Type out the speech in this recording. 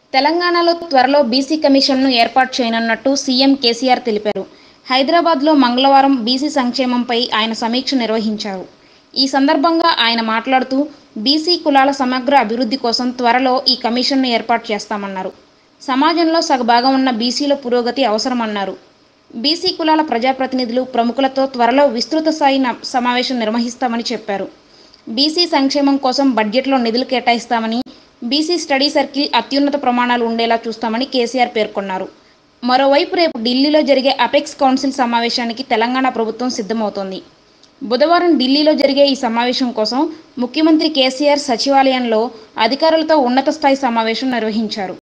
తెలంగాణలో త్వరలో బీసీ కమిషన్ను ఏర్పాటు చేయనున్నట్టు సీఎం కేసీఆర్ తెలిపారు. హైదరాబాద్లో మంగళవారం బీసీ సంక్షేమంపై ఆయన సమీక్ష నిర్వహించారు. ఈ సందర్భంగా ఆయన మాట్లాడుతూ బీసీ కులాల సమగ్ర అభివృద్ధి కోసం త్వరలో ఈ కమిషన్ను ఏర్పాటు చేస్తామన్నారు. సమాజంలో సగభాగం ఉన్న బీసీల పురోగతి అవసరమన్నారు. బీసీ కులాల ప్రజాప్రతినిధులు, ప్రముఖులతో త్వరలో విస్తృత స్థాయి సమావేశం నిర్వహిస్తామని చెప్పారు. బీసీ సంక్షేమం కోసం బడ్జెట్లో నిధులు కేటాయిస్తామని, బీసీ స్టడీ సర్కిల్ అత్యున్నత ప్రమాణాలు ఉండేలా చూస్తామని కేసీఆర్ పేర్కొన్నారు. మరోవైపు రేపు ఢిల్లీలో జరిగే అపెక్స్ కౌన్సిల్ సమావేశానికి తెలంగాణ ప్రభుత్వం సిద్ధమవుతోంది. బుధవారం ఢిల్లీలో జరిగే ఈ సమావేశం కోసం ముఖ్యమంత్రి కేసీఆర్ సచివాలయంలో అధికారులతో ఉన్నత స్థాయి సమావేశం నిర్వహించారు.